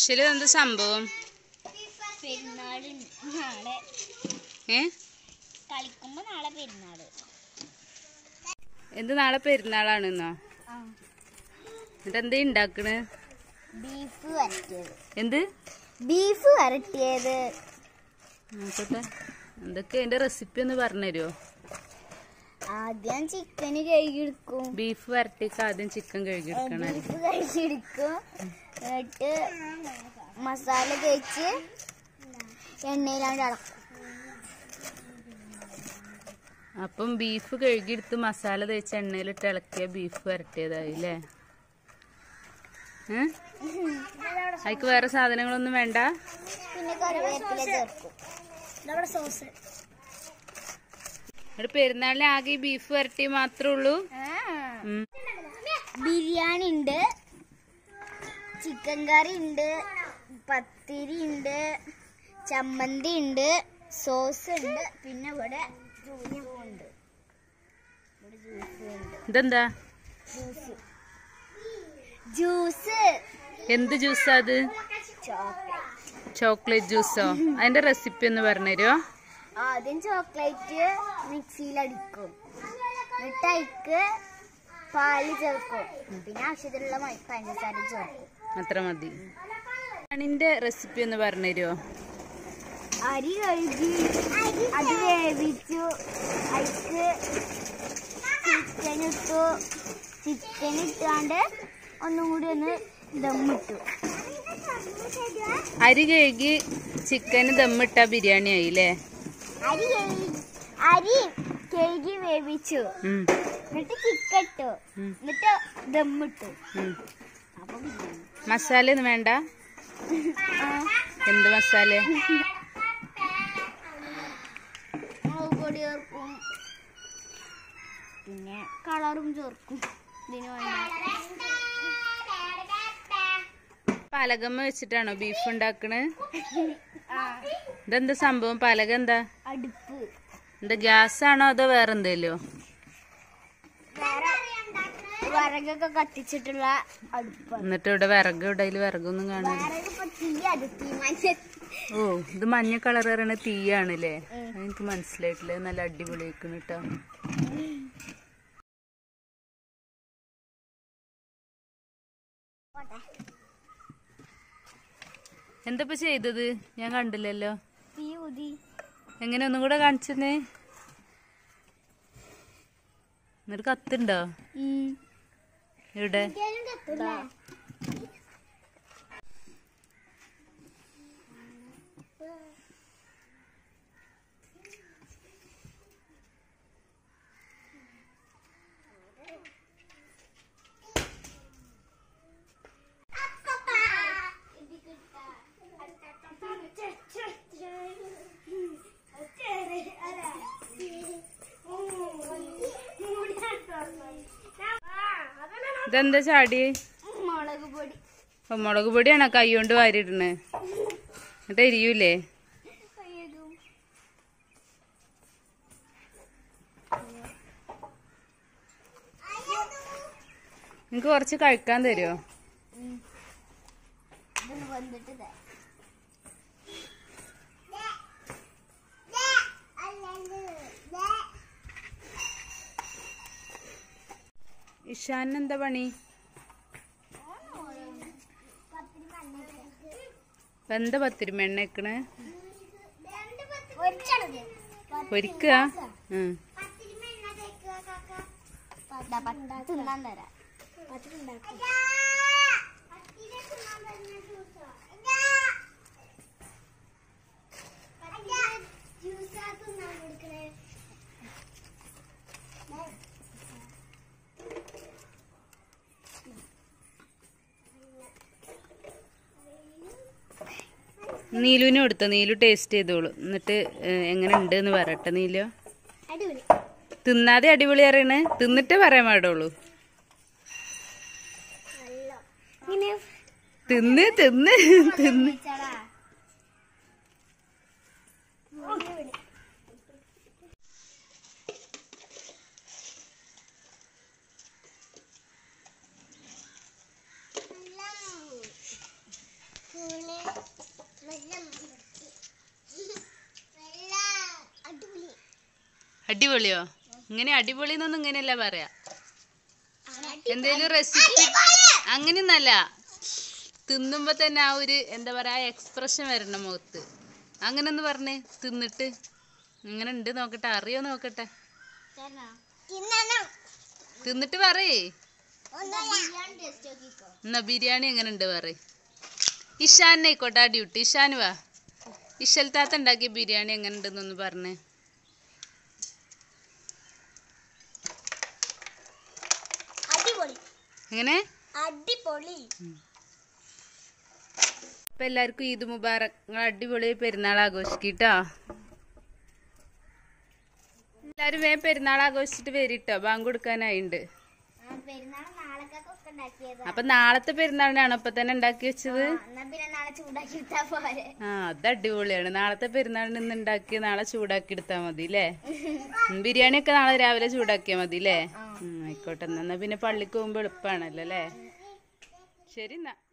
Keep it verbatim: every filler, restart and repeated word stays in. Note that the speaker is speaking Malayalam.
സ്പെഷ്യൽ എന്ത് സംഭവം? ഏ എന്ത് നാളെ പെരുന്നാളാണെന്നോ? എന്നിട്ട് എന്താ ഉണ്ടാക്കണ്? ബീഫ് വരട്ടിയത്. എന്ത് ബീഫ് വരട്ടിയത്? നോക്കട്ടെ, എന്തൊക്കെ അതിന്റെ റെസിപ്പി ഒന്ന് പറഞ്ഞു തരുമോ? ആദ്യം ചിക്കന് കഴുകിയെടുക്കും. ബീഫ് വരട്ടിക്ക് ആദ്യം ചിക്കൻ കഴുകിയെടുക്കണം. ബീഫ് കഴുകിയെടുക്കും. എന്നിട്ട് മസാല തേച്ച് എണ്ണയിലാണ്ട് അടക്കും. അപ്പം ബീഫ് കഴുകിയെടുത്ത് മസാല തേച്ച് എണ്ണയിലിട്ട് ഇളക്കിയ ബീഫ് വരട്ടിയതായി അല്ലേ? ഏഹ് അതിക്ക് വേറെ സാധനങ്ങളൊന്നും വേണ്ട? പിന്നെ കറിവേപ്പില ചേർക്കും. സോസ്. ഇവിടെ പെരുന്നാളിന് ആകെ ഈ ബീഫ് വരട്ടി മാത്രമേ ഉള്ളൂ? ബിരിയാണി ഉണ്ട്, ചിക്കൻ കറി ഉണ്ട്, പത്തിരി ഉണ്ട്, ചമ്മന്തി ഉണ്ട്, സോസ് ഉണ്ട്, പിന്നെ ഇവിടെ ഉണ്ട്. ഇതെന്താ? ജ്യൂസ്. എന്ത് ജ്യൂസാ അത്? ചോക്ലേറ്റ് ജ്യൂസോ? അതിന്റെ റെസിപ്പി ഒന്ന് പറഞ്ഞുതരുമോ? ആദ്യം ചോക്ലേറ്റ് മിക്സിയിൽ അടിക്കും, എന്നിട്ട് അതിക്ക് പാല് ചേർക്കും, പിന്നെ ആവശ്യത്തിനുള്ള പഞ്ചസാര ചേർക്കും. അത്ര മതി. ബിരിയാണിന്റെ റെസിപ്പി ഒന്ന് പറഞ്ഞുതരുമോ? അരി കഴുകി അത് വേവിച്ചു, അതിക്ക് ചിക്കൻ ഇട്ടു, ചിക്കൻ ഇട്ടാണ്ട് ഒന്നും കൂടി ഒന്ന് ദമ്മിട്ടു. അരി കഴുകി ചിക്കന് ദമ്മിട്ട ബിരിയാണി ആയില്ലേ? അരി അരി കഴുകി വേവിച്ചു, എന്നിട്ട് ചിക്കൻ ഇട്ടു, എന്നിട്ട് ദമ്മിട്ടു. അപ്പൊ മസാല ഒന്നും വേണ്ട? എന്ത് മസാല? മുളക് പൊടി ചേർക്കും, പിന്നെ കളറും ചേർക്കും. ഇതിന് വേണ്ട പലകമ്മ വെച്ചിട്ടാണോ ബീഫ് ഉണ്ടാക്കണേ? ഇതെന്താ സംഭവം? പലക എന്താ? അടുപ്പ്. എന്താ ഗ്യാസ് ആണോ അതോ വേറെ എന്തേലോ? വിറകൊക്കെ കത്തിച്ചിട്ടുള്ള അടുപ്പ്. എന്നിട്ട് ഇവിടെ വിറക് ഇവിടെ വിറകൊന്നും കാണാൻ. ഓ, ഇത് മഞ്ഞ കളർ പറയണ തീയാണല്ലേ? എനിക്ക് മനസ്സിലായിട്ടില്ല. നല്ല അടിപൊളി ആയിക്കണ് കേട്ടോ. എന്തപ്പ ചെയ്തത്? ഞാൻ കണ്ടില്ലല്ലോ. എങ്ങനെ ഒന്നും കൂടെ കാണിച്ചെന്നേ. എന്നിട്ട് കത്തുണ്ടോ? ഇവിടെ ഇതെന്താ ചാടി? മുളക് പൊടി. മുളക് പൊടിയാണോ കൈ കൊണ്ട് വാരിയിടണേ? എന്നിട്ട് എരിയൂലേ? നിങ്ങക്ക് കുറച്ച് കഴിക്കാൻ തരുമോ? ഇഷാന് എന്താ പണി? എന്താ പത്തിരി എണ്ണ വെക്കണേ? പൊരിക്കുക? നീലുവിനും കൊടുത്തോ? നീലു ടേസ്റ്റ് ചെയ്തോളൂ, എന്നിട്ട് എങ്ങനെ ഉണ്ട് എന്ന് പറയട്ടെ. നീലു തിന്നാതെ അടിപൊളി അറിയണേ, തിന്നിട്ട് പറയാൻ പാടുള്ളൂ. തിന്ന് തിന്ന് തിന്ന്. Cool. അടിപൊളിയോ? ഇങ്ങനെ അടിപൊളി എന്നൊന്നും ഇങ്ങനെയല്ല പറയാ. എന്തേലും റെസിപ്പി അങ്ങനെയൊന്നല്ല, തിന്നുമ്പോ തന്നെ ആ ഒരു എന്താ പറയാ എക്സ്പ്രഷൻ വരണം മുഖത്ത്. അങ്ങനെ ഒന്ന് പറഞ്ഞേ തിന്നിട്ട്. ഇങ്ങനെ ഉണ്ട് നോക്കട്ടെ, അറിയോ നോക്കട്ടെ. തിന്നിട്ട് പറയേ. എന്നാ ബിരിയാണി എങ്ങനെ ഉണ്ട് പറയ്. ഇഷാനെ ആയിക്കോട്ടെ ആ ഡ്യൂട്ടി. ഇഷാന് വാ. ഇഷൽ താത്ത ഉണ്ടാക്കിയ ബിരിയാണി എങ്ങനെ ഉണ്ടെന്നൊന്ന് പറഞ്ഞേ. എങ്ങനെ? അടിപൊളി. അപ്പൊ എല്ലാവർക്കും ഈദ് മുബാറക്. നിങ്ങൾ അടിപൊളി പെരുന്നാൾ ആഘോഷിക്കട്ടോ. എല്ലാരും വേഗം പെരുന്നാൾ ആഘോഷിച്ചിട്ട് വരിട്ടോ, ബാങ്ക് കൊടുക്കാനായിണ്ട്. അപ്പൊ നാളത്തെ പെരുന്നാളിനാണോ ഇപ്പൊ തന്നെ ഉണ്ടാക്കി വെച്ചത്? ആ അത് അടിപൊളിയാണ്. നാളത്തെ പെരുന്നാളിന് ഇന്ന് ഉണ്ടാക്കി നാളെ ചൂടാക്കി എടുത്താ മതി അല്ലേ? ബിരിയാണി ഒക്കെ നാളെ രാവിലെ ചൂടാക്കിയാ മതി അല്ലേ? ആയിക്കോട്ടെ. എന്നാ പിന്നെ പള്ളിക്ക് പോകുമ്പോ എളുപ്പമാണല്ലോ അല്ലേ? ശരി എന്നാ.